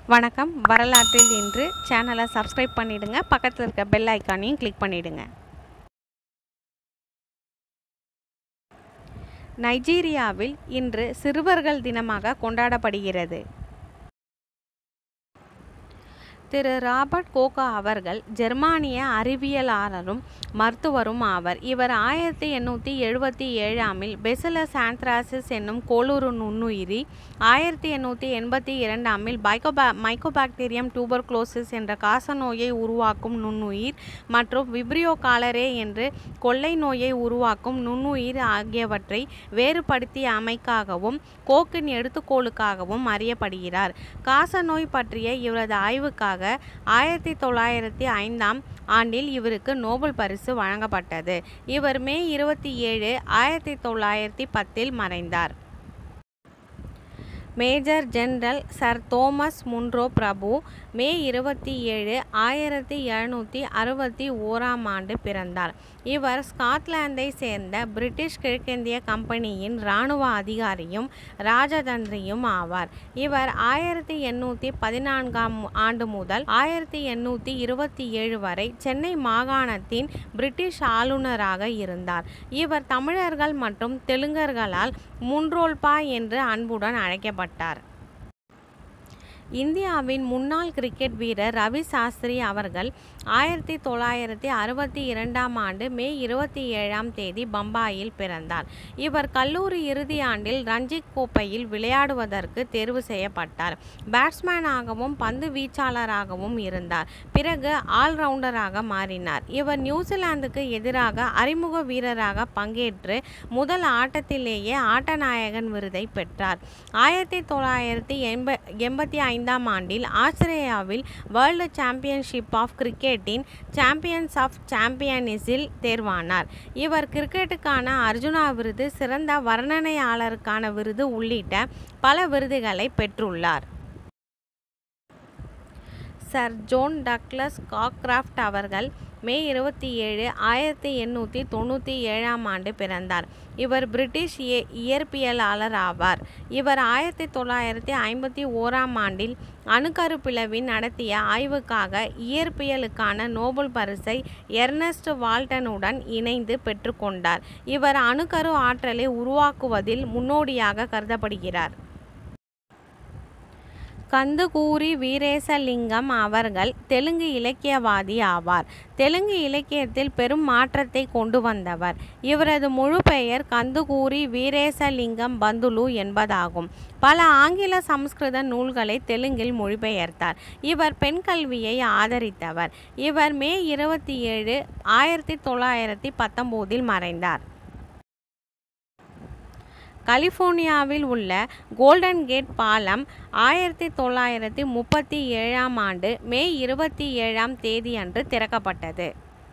வணக்கம். வரலாற்றில் இன்று சேனலை சப்ஸ்கிரைப் பண்ணிடுங்க. பக்கத்தில் இருக்க பெல் ஐக்கானையும் கிளிக் பண்ணிடுங்க. நைஜீரியாவில் இன்று சிறுவர்கள் தினமாக கொண்டாடப்படுகிறது. திரு ராபர்ட் கோக அவர்கள் ஜெர்மானிய அறிவியலாளரும் மருத்துவரும் ஆவர். இவர் 1877 பெசிலஸ் ஆந்த்ராசிஸ் என்னும் கோளூறு நுண்ணுயிரி, 1882 மைக்கோபாக்டீரியம் டியூபர்குலோசிஸ் என்ற காசநோயை உருவாக்கும் நுண்ணுயிர் மற்றும் விப்ரியோ காலரே என்று கொள்ளை நோயை உருவாக்கும் நுண்ணுயிர் ஆகியவற்றை வேறுபடுத்திய அமைக்காகவும் கோக்கின் எடுத்துக்கோளுக்காகவும் அறியப்படுகிறார். காசநோய் பற்றிய இவரது ஆய்வுக்காக 1905 இவருக்கு நோபல் பரிசு வழங்கப்பட்டது. இவர் மே 27, 1910 மறைந்தார். Major general sir Thomas Munro பிரபு மே 27, 1761 பிறந்தார். இவர் ஸ்காட்லாந்தை சேர்ந்த பிரிட்டிஷ் கிழக்கிந்திய கம்பெனியின் இராணுவ அதிகாரியும் ராஜதந்திரியும் ஆவார். இவர் 1814 முதல் 1827 வரை சென்னை மாகாணத்தின் பிரிட்டிஷ் ஆளுநராக இருந்தார். இவர் தமிழர்கள் மற்றும் தெலுங்கர்களால் முன்ரோல்பா என்று அன்புடன் அழைக்கப்பட்டார். இந்தியாவின் முன்னாள் கிரிக்கெட் வீரர் ரவி சாஸ்திரி அவர்கள் 1962 மே 27 பம்பாயில் பிறந்தார். இவர் கல்லூரி இறுதி ஆண்டில் ரஞ்சி கோப்பையில் விளையாடுவதற்கு தேர்வு செய்யப்பட்டார். பேட்ஸ்மேனாகவும் பந்து வீச்சாளராகவும் இருந்தார். பிறகு ஆல்ரவுண்டராக மாறினார். இவர் நியூசிலாந்துக்கு எதிராக அறிமுக வீரராக பங்கேற்று முதல் ஆட்டத்திலேயே ஆட்டநாயகன் விருதை பெற்றார். 1985 ஆஸ்திரேலியாவில் வேர்ல்டு சாம்பியன்ஷிப் ஆஃப் கிரிக்கெட்டின் சாம்பியன்ஸ் ஆஃப் சாம்பியன்ஸில் தேர்வானார். இவர் கிரிக்கெட்டுக்கான அர்ஜுனா விருது, சிறந்த வர்ணனையாளருக்கான விருது உள்ளிட்ட பல விருதுகளை பெற்றுள்ளார். சர் ஜோன் டக்ளஸ் காக்ராஃப்ட் அவர்கள் மே 27, 1897 பிறந்தார். இவர் பிரிட்டிஷ் இயற்பியலாளர் ஆவார். இவர் 1951 அணுக்கரு பிளவின் நடத்திய ஆய்வுக்காக இயற்பியலுக்கான நோபல் பரிசை எர்னஸ்ட் வால்டனுடன் இணைந்து பெற்றுக்கொண்டார். இவர் அணுக்கரு ஆற்றலை உருவாக்குவதில் முன்னோடியாக கருதப்படுகிறார். கந்துகூரி வீரேசலிங்கம் அவர்கள் தெலுங்கு இலக்கியவாதி ஆவார். தெலுங்கு இலக்கியத்தில் பெரும் மாற்றத்தை கொண்டு வந்தவர். இவரது முழு பெயர் கந்துகூரி வீரேசலிங்கம் பந்துலு என்பதாகும். பல ஆங்கில சமஸ்கிருத நூல்களை தெலுங்கில் மொழிபெயர்த்தார். இவர் பெண் கல்வியை ஆதரித்தவர். இவர் மே 27, 1919 மறைந்தார். கலிபோர்னியாவில் உள்ள கோல்டன் கேட் பாலம் 1937 மே 27 அன்று திறக்கப்பட்டது.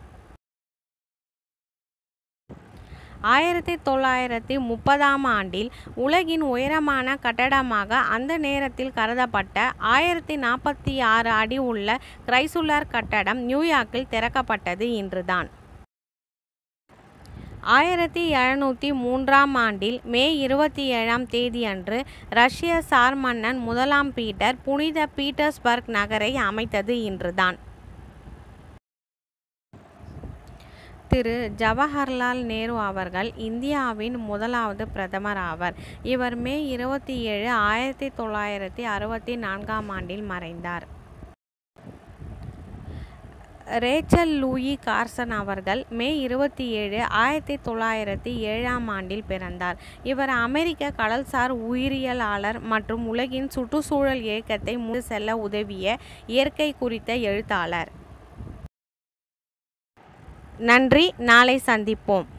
1930 உலகின் உயரமான கட்டடமாக அந்த நேரத்தில் கருதப்பட்ட 1046 அடி உள்ள கிரைசுலர் கட்டடம் நியூயார்க்கில் திறக்கப்பட்டது இன்றுதான். 1703 மே 27 அன்று ரஷ்ய சார் மன்னன் 1 பீட்டர் புனித பீட்டர்ஸ்பர்க் நகரை அமைத்தது இன்றுதான். திரு ஜவஹர்லால் நேரு அவர்கள் இந்தியாவின் முதலாவது பிரதமர் ஆவர். இவர் மே 27, 1964 மறைந்தார். ரேச்சல் லூயி கார்சன் அவர்கள் மே 27, 1907 பிறந்தார். இவர் அமெரிக்க கடல்சார் உயிரியலாளர் மற்றும் உலகின் சுற்றுச்சூழல் இயக்கத்தை முன்னெடுத்து செல்ல உதவிய இயற்கை குறித்த எழுத்தாளர். நன்றி. நாளை சந்திப்போம்.